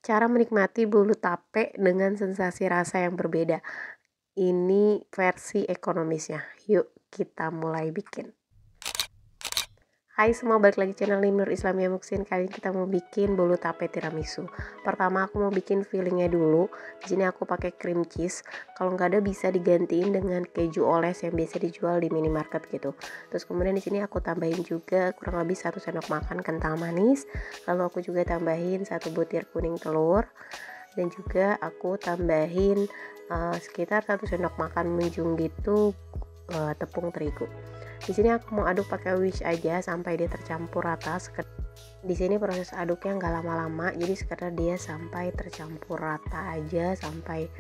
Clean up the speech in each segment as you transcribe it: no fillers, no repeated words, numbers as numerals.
Cara menikmati bulu tape dengan sensasi rasa yang berbeda. Ini versi ekonomisnya. Yuk kita mulai bikin. Hai semua, balik lagi channel Nur Islamia Muksin. Kali ini kita mau bikin bolu tape tiramisu. Pertama aku mau bikin fillingnya dulu. Di sini aku pakai cream cheese. Kalau nggak ada bisa digantiin dengan keju oles yang biasa dijual di minimarket gitu. Terus kemudian di sini aku tambahin juga kurang lebih 1 sendok makan kental manis. Lalu aku juga tambahin 1 butir kuning telur. Dan juga aku tambahin sekitar 1 sendok makan menjung gitu tepung terigu. Di sini aku mau aduk pakai whisk aja sampai dia tercampur rata. Di sini proses aduknya nggak lama-lama, jadi sekedar dia sampai tercampur rata aja, sampai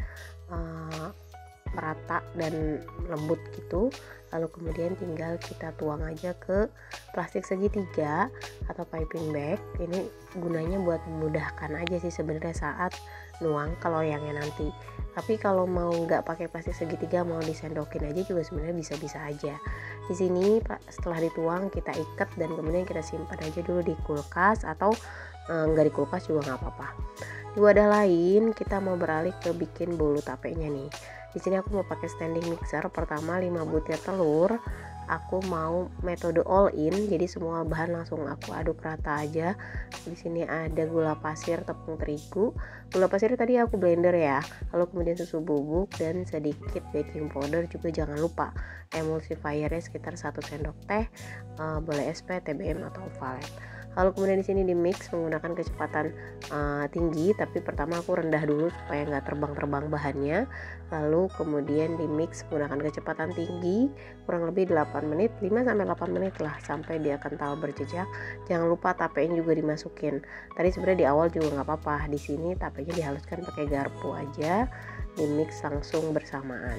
merata dan lembut gitu. Lalu kemudian tinggal kita tuang aja ke plastik segitiga atau piping bag. Ini gunanya buat memudahkan aja sih sebenarnya saat nuang ke loyangnya nanti. Tapi kalau mau nggak pakai plastik segitiga, mau disendokin aja juga sebenarnya bisa-bisa aja. Di sini setelah dituang kita ikat dan kemudian kita simpan aja dulu di kulkas, atau nggak di kulkas juga nggak apa-apa. Di wadah lain kita mau beralih ke bikin bolu tapenya nih. Di sini aku mau pakai standing mixer. Pertama 5 butir telur. Aku mau metode all in, jadi semua bahan langsung aku aduk rata aja. Di sini ada gula pasir, tepung terigu. Gula pasir tadi aku blender ya. Lalu kemudian susu bubuk dan sedikit baking powder juga jangan lupa. Emulsifiernya sekitar 1 sendok teh, boleh SP, TBM atau Valet. Lalu kemudian di sini di mix menggunakan kecepatan tinggi, tapi pertama aku rendah dulu supaya nggak terbang-terbang bahannya. Lalu kemudian di mix menggunakan kecepatan tinggi kurang lebih 8 menit, 5-8 menit lah, sampai dia kental berjejak. Jangan lupa tapenya juga dimasukin. Tadi sebenarnya di awal juga nggak apa-apa. Di sini tapenya dihaluskan pakai garpu aja, di mix langsung bersamaan.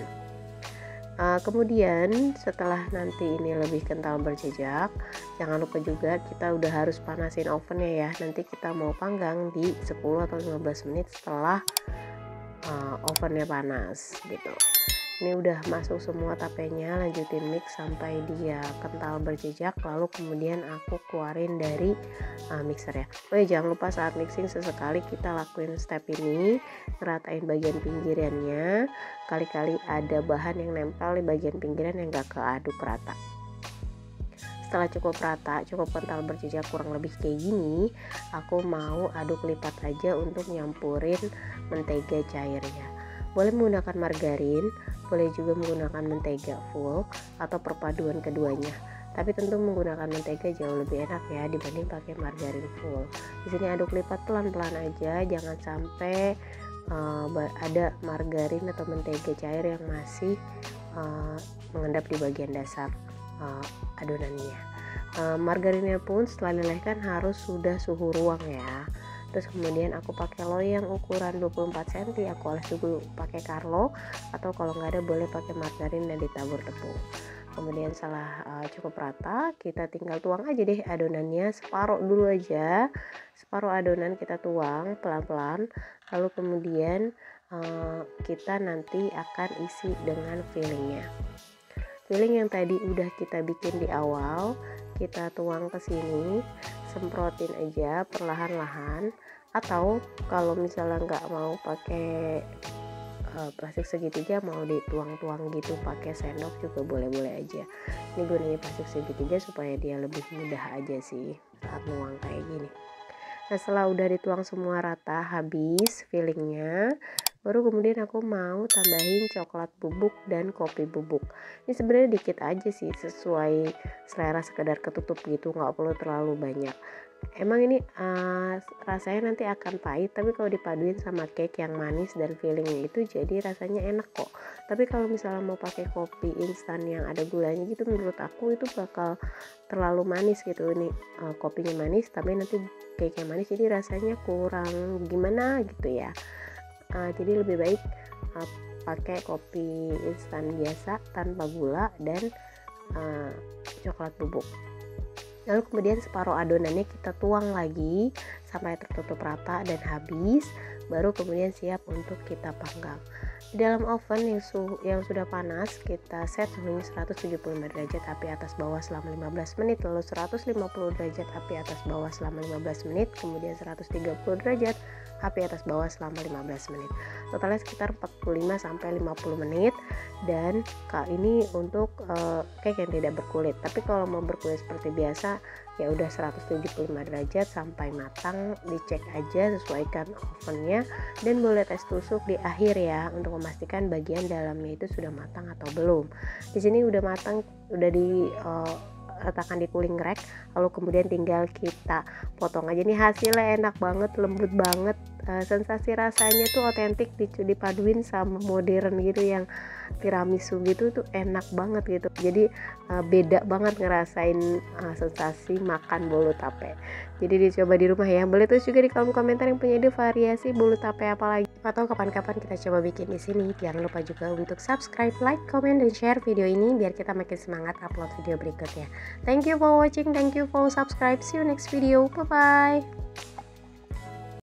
Kemudian setelah nanti ini lebih kental berjejak, jangan lupa juga kita udah harus panasin ovennya ya. Nanti kita mau panggang di 10 atau 15 menit setelah ovennya panas gitu. Ini udah masuk semua tapenya, lanjutin mix sampai dia kental berjejak. Lalu kemudian aku keluarin dari mixer ya. Oh ya, jangan lupa saat mixing sesekali kita lakuin step ini, ngeratain bagian pinggirannya. Kali-kali ada bahan yang nempel di bagian pinggiran yang gak keaduk rata. Setelah cukup rata, cukup kental berjejak kurang lebih kayak gini, aku mau aduk lipat aja untuk nyampurin mentega cairnya. Boleh menggunakan margarin, boleh juga menggunakan mentega full atau perpaduan keduanya. Tapi tentu menggunakan mentega jauh lebih enak ya dibanding pakai margarin full. Di sini aduk lipat pelan-pelan aja, jangan sampai ada margarin atau mentega cair yang masih mengendap di bagian dasar adonannya. Margarinnya pun setelah dilelehkan harus sudah suhu ruang ya. Terus kemudian aku pakai loyang ukuran 24 cm, aku oles dulu pakai Carlo, atau kalau nggak ada boleh pakai margarin dan ditabur tepung. Kemudian setelah cukup rata, kita tinggal tuang aja deh adonannya, separuh dulu aja, separuh adonan kita tuang pelan-pelan. Lalu kemudian kita nanti akan isi dengan fillingnya. Filling yang tadi udah kita bikin di awal, kita tuang ke sini, semprotin aja perlahan-lahan. Atau kalau misalnya nggak mau pakai plastik segitiga, mau dituang-tuang gitu pakai sendok juga boleh-boleh aja. Ini gunanya plastik segitiga supaya dia lebih mudah aja sih saat nuang kayak gini. Nah, setelah udah dituang semua rata, habis fillingnya, baru kemudian aku mau tambahin coklat bubuk dan kopi bubuk. Ini sebenarnya dikit aja sih, sesuai selera, sekedar ketutup gitu, nggak perlu terlalu banyak. Emang ini rasanya nanti akan pahit, tapi kalau dipaduin sama cake yang manis dan fillingnya itu jadi rasanya enak kok. Tapi kalau misalnya mau pakai kopi instan yang ada gulanya gitu, menurut aku itu bakal terlalu manis gitu. Ini kopinya manis tapi nanti cake yang manis, jadi rasanya kurang gimana gitu ya. Jadi lebih baik pakai kopi instan biasa tanpa gula dan coklat bubuk. Lalu kemudian separuh adonannya kita tuang lagi sampai tertutup rata dan habis, baru kemudian siap untuk kita panggang. Di dalam oven yang sudah panas, kita set suhunya 175 derajat api atas bawah selama 15 menit, lalu 150 derajat api atas bawah selama 15 menit, kemudian 130 derajat api atas bawah selama 15 menit. Totalnya sekitar 45 sampai 50 menit. Dan ini untuk cake yang tidak berkulit. Tapi kalau mau berkulit seperti biasa ya udah 175 derajat sampai matang, dicek aja, sesuaikan ovennya, dan boleh tes tusuk di akhir ya untuk memastikan bagian dalamnya itu sudah matang atau belum. Di sini udah matang, udah letakkan di cooling rack, lalu kemudian tinggal kita potong aja. Nih hasilnya enak banget, lembut banget, sensasi rasanya tuh otentik, dipaduin sama modern gitu yang tiramisu gitu tuh enak banget gitu. Jadi beda banget ngerasain sensasi makan bolu tape. Jadi dicoba di rumah ya. Boleh tulis juga di kolom komentar yang punya ide variasi bolu tape apa lagi, atau kapan-kapan kita coba bikin di sini. Jangan lupa juga untuk subscribe, like, comment, dan share video ini biar kita makin semangat upload video berikutnya. Thank you for watching, thank you for subscribe. See you next video. Bye bye.